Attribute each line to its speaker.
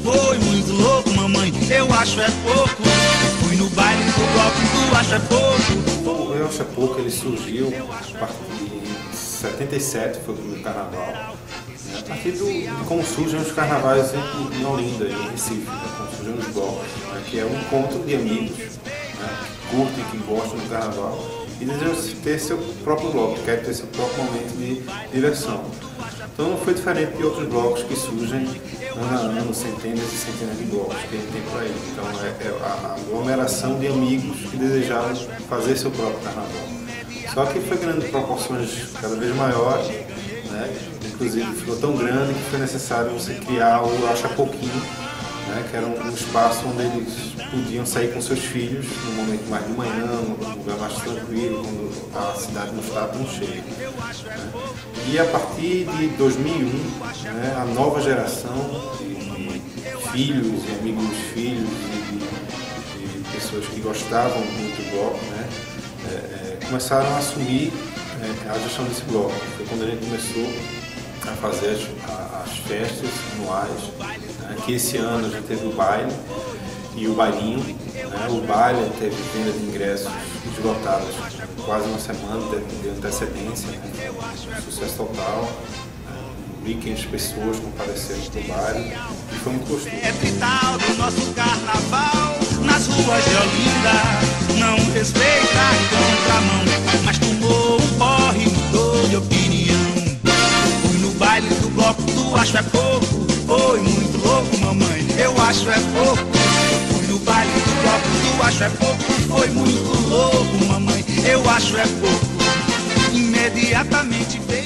Speaker 1: foi muito louco, mamãe, eu acho é pouco. Fui no baile do bloco do acho é pouco.
Speaker 2: O acho é pouco, ele surgiu a partir de 77, foi o primeiro carnaval. Né? A partir de como surgem os carnavais em Olinda, em Recife, né? Como surgem os blocos, né? Que é um encontro de amigos, né? Que curtem, que gostam do carnaval e desejam ter seu próprio bloco, querem ter seu próprio momento de diversão. Então não foi diferente de outros blocos que surgem ano a ano, centenas e centenas de blocos que a gente tem por aí. Então é a aglomeração de amigos que desejavam fazer seu próprio carnaval. Só que foi ganhando proporções cada vez maiores, né? Inclusive ficou tão grande que foi necessário você criar o Acha Pouquinho, né? Que era um espaço onde eles podiam sair com seus filhos no momento mais de manhã, num lugar mais tranquilo, quando a cidade não está tão cheia. Né? E a partir de 2001, né, a nova geração de filhos e amigos dos filhos de pessoas que gostavam muito do bloco, né, começaram a assumir a gestão desse bloco. Foi quando a gente começou a fazer as festas anuais, né, que esse ano a gente teve o baile e o bailinho. Né, o baile teve venda de ingressos esgotados quase uma semana de antecedência, né, sucesso total. 1.500 pessoas compareceram para o baile e foi muito gostoso.
Speaker 1: É trital do nosso carnaval nas ruas de Olinda, não respeita a contramão, mas tomou um porre e mudou de opinião. Fui no baile do bloco do acho é pouco, foi muito louco, mamãe, eu acho é pouco. Fui no baile do bloco do acho é pouco, foi muito louco, mamãe, eu acho é pouco. Imediatamente veio